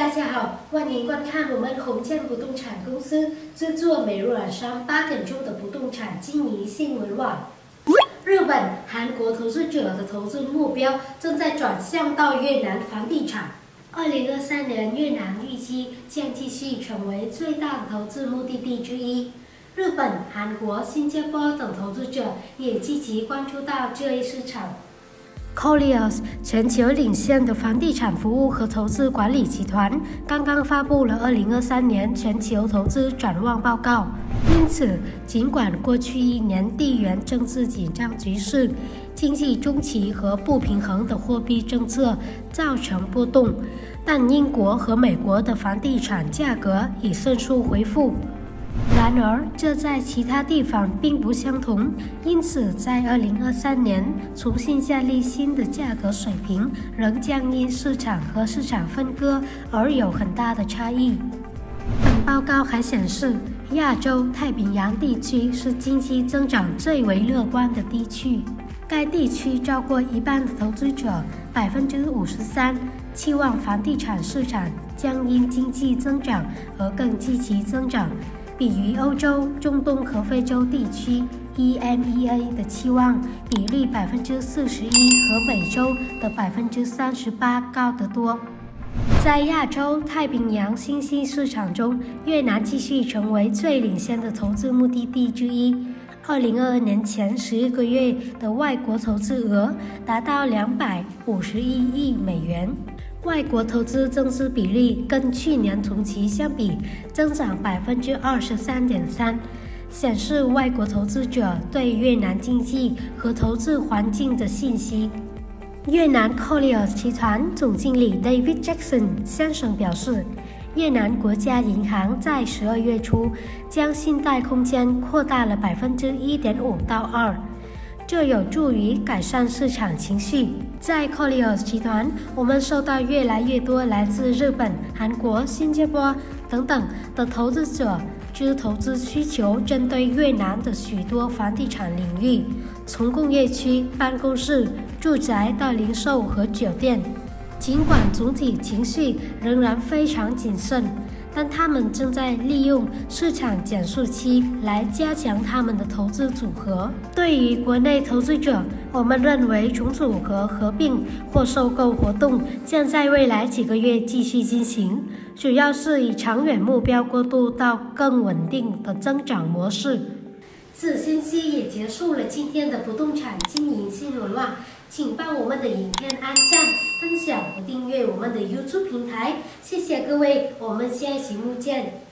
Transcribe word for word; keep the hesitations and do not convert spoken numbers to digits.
大家好，欢迎观看我们红建不动产公司制作每日晚上八点钟的不动产经营新闻网。日本、韩国投资者的投资目标正在转向到越南房地产。二零二三年，越南预计将继续成为最大的投资目的地之一。日本、韩国、新加坡等投资者也积极关注到这一市场。Colliers 全球领先的房地产服务和投资管理集团刚刚发布了二零二三年全球投资展望报告。因此，尽管过去一年地缘政治紧张局势、经济中期和不平衡的货币政策造成波动，但英国和美国的房地产价格已迅速恢复。然而，这在其他地方并不相同，因此在二零二三年重新建立新的价格水平，仍将因市场和市场分割而有很大的差异。本报告还显示，亚洲太平洋地区是经济增长最为乐观的地区，该地区超过一半的投资者百分之五十三期望房地产市场将因经济增长而更积极增长。比于欧洲、中东和非洲地区 E M E A 的期望比例百分之四十一和美洲的百分之三十八高得多。在亚洲太平洋新兴市场中，越南继续成为最领先的投资目的地之一。二零二二年前十一个月的外国投资额达到两百五十一亿美元。外国投资增资比例跟去年同期相比增长百分之二十三点三，显示外国投资者对越南经济和投资环境的信息。越南 Colliers 集团总经理 David Jackson 先生表示，越南国家银行在十二月初将信贷空间扩大了百分之一点五到二。这有助于改善市场情绪。在 Colliers 集团，我们收到越来越多来自日本、韩国、新加坡等等的投资者之投资需求，针对越南的许多房地产领域，从工业区、办公室、住宅到零售和酒店。尽管总体情绪仍然非常谨慎，但他们正在利用市场减速期来加强他们的投资组合。对于国内投资者，我们认为重组和合并或收购活动将在未来几个月继续进行，主要是以长远目标过渡到更稳定的增长模式。此信息也结束了今天的不动产经营新闻网，请帮我们的影片按赞、分享和订阅我们的 YouTube 平台，谢谢各位，我们下期节目见。